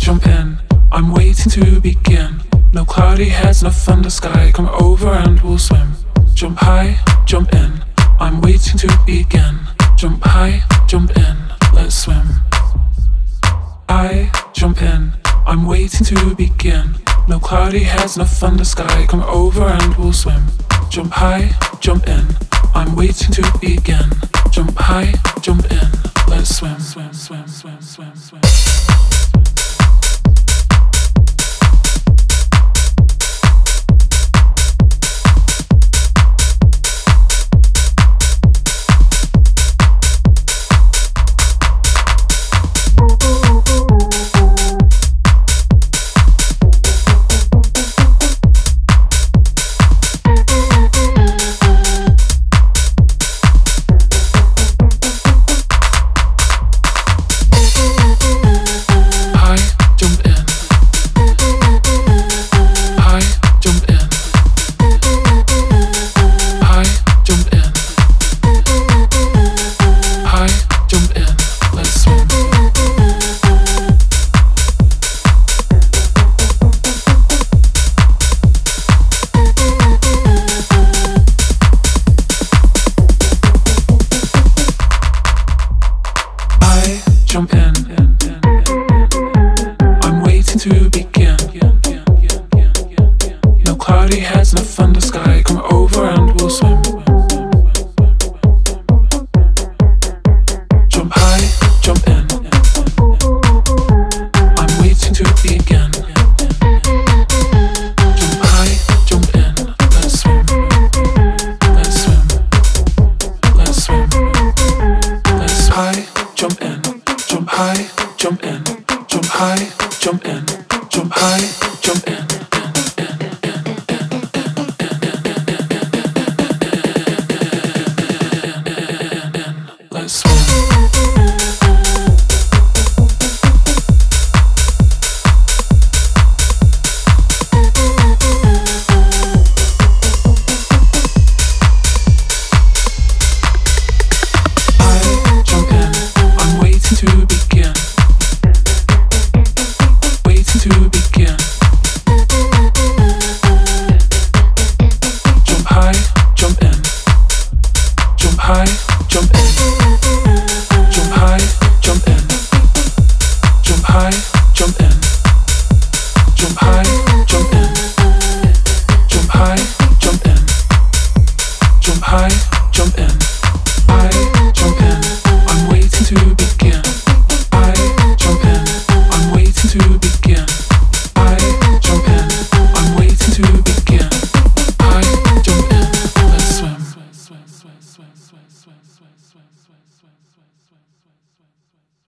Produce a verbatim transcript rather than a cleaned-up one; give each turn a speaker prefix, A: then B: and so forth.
A: jump in, I'm waiting to begin. No cloudy heads, no thunder sky, come over and we'll swim. Jump high, jump in, I'm waiting to begin. Jump high, jump in, let's swim. I jump in, I'm waiting to begin. No cloudy heads, no thunder sky, come over and we'll swim. Jump high, jump in, I'm waiting to begin. Jump high, jump in, let's swim, swim, swim, swim, swim, swim. Jump in, I'm waiting to begin. No cloudy heads, no thunder sky, come over and we'll swim. Jump high, jump in, I'm waiting to begin. Jump high, jump in, let's swim. Let's swim, let's swim. Let's high, jump in. Jump high, jump in, jump high, jump in, jump high, jump in.